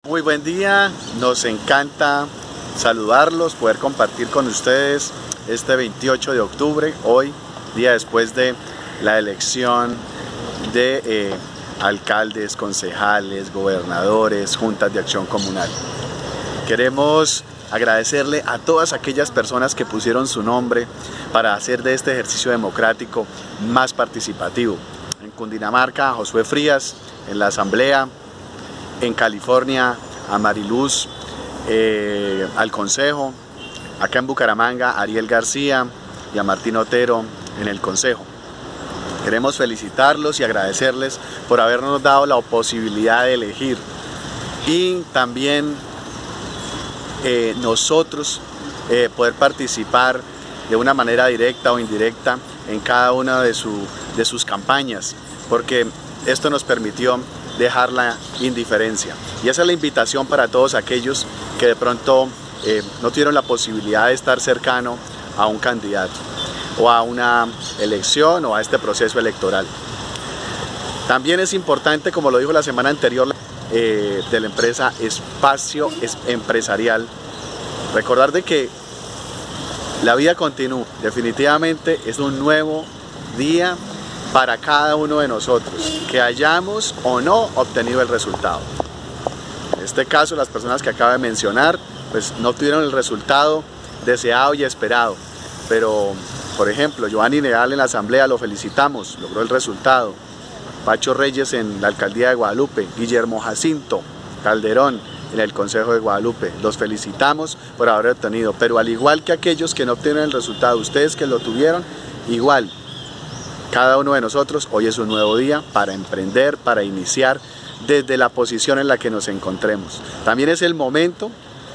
Muy buen día, nos encanta saludarlos, poder compartir con ustedes este 28 de octubre, hoy, día después de la elección de alcaldes, concejales, gobernadores, juntas de acción comunal. Queremos agradecerle a todas aquellas personas que pusieron su nombre para hacer de este ejercicio democrático más participativo. En Cundinamarca, a Josué Frías, en la asamblea. En California, a Mariluz, al Consejo. Acá en Bucaramanga, a Ariel García y a Martín Otero en el Consejo. Queremos felicitarlos y agradecerles por habernos dado la posibilidad de elegir. Y también nosotros poder participar de una manera directa o indirecta en cada una de sus campañas, porque esto nos permitió dejar la indiferencia. Y esa es la invitación para todos aquellos que de pronto no tuvieron la posibilidad de estar cercano a un candidato o a una elección o a este proceso electoral. También es importante, como lo dijo la semana anterior de la empresa Espacio Empresarial, recordar de que la vida continúa. Definitivamente es un nuevo día para cada uno de nosotros, que hayamos o no obtenido el resultado. En este caso, las personas que acabo de mencionar, pues no tuvieron el resultado deseado y esperado. Pero, por ejemplo, Giovanni Leal en la asamblea, lo felicitamos, logró el resultado. Pacho Reyes en la alcaldía de Guadalupe, Guillermo Jacinto Calderón en el Consejo de Guadalupe, los felicitamos por haber obtenido. Pero al igual que aquellos que no obtuvieron el resultado, ustedes que lo tuvieron, igual. Cada uno de nosotros, hoy es un nuevo día para emprender, para iniciar desde la posición en la que nos encontremos. También es el momento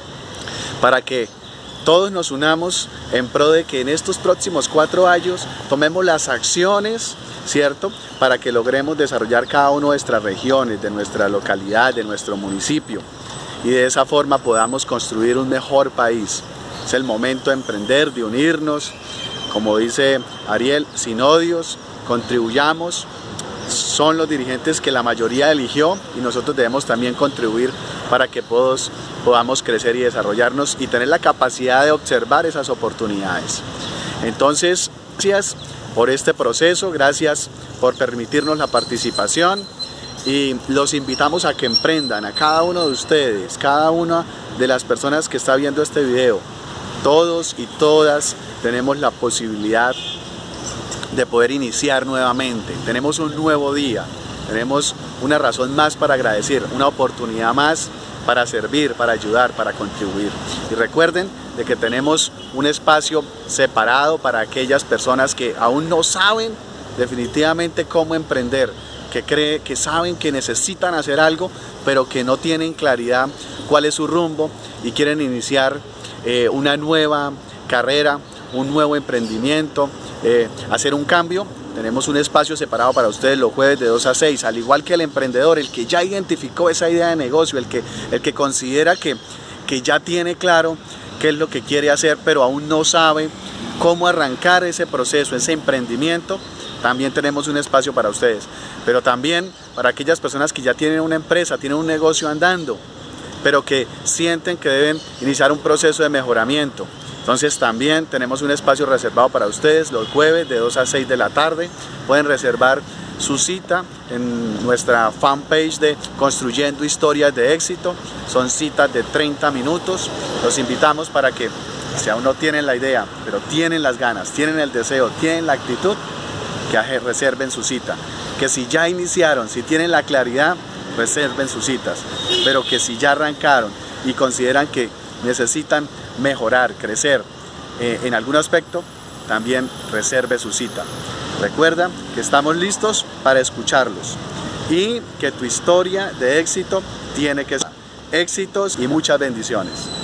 para que todos nos unamos en pro de que en estos próximos 4 años tomemos las acciones, ¿cierto?, para que logremos desarrollar cada una de nuestras regiones, de nuestra localidad, de nuestro municipio, y de esa forma podamos construir un mejor país. Es el momento de emprender, de unirnos, como dice Ariel, sin odios. Contribuyamos, son los dirigentes que la mayoría eligió y nosotros debemos también contribuir para que todos podamos crecer y desarrollarnos y tener la capacidad de observar esas oportunidades. Entonces, gracias por este proceso, gracias por permitirnos la participación y los invitamos a que emprendan, a cada uno de ustedes, cada una de las personas que está viendo este video. Todos y todas tenemos la posibilidad de poder iniciar nuevamente. Tenemos un nuevo día, tenemos una razón más para agradecer, una oportunidad más para servir, para ayudar, para contribuir. Y recuerden de que tenemos un espacio separado para aquellas personas que aún no saben definitivamente cómo emprender, que saben que necesitan hacer algo, pero que no tienen claridad cuál es su rumbo y quieren iniciar una nueva carrera, un nuevo emprendimiento, hacer un cambio. Tenemos un espacio separado para ustedes los jueves de 2 a 6, al igual que el emprendedor, el que ya identificó esa idea de negocio, el que considera que ya tiene claro qué es lo que quiere hacer, pero aún no sabe cómo arrancar ese proceso, ese emprendimiento. También tenemos un espacio para ustedes, pero también para aquellas personas que ya tienen una empresa, tienen un negocio andando, pero que sienten que deben iniciar un proceso de mejoramiento. Entonces también tenemos un espacio reservado para ustedes los jueves de 2 a 6 de la tarde. Pueden reservar su cita en nuestra fanpage de Construyendo Historias de Éxito. Son citas de 30 minutos. Los invitamos para que, si aún no tienen la idea, pero tienen las ganas, tienen el deseo, tienen la actitud, que reserven su cita. Que si ya iniciaron, si tienen la claridad, reserven sus citas. Pero que si ya arrancaron y consideran que necesitan mejorar, crecer en algún aspecto, también reserve su cita. Recuerda que estamos listos para escucharlos y que tu historia de éxito tiene que ser éxitos y muchas bendiciones.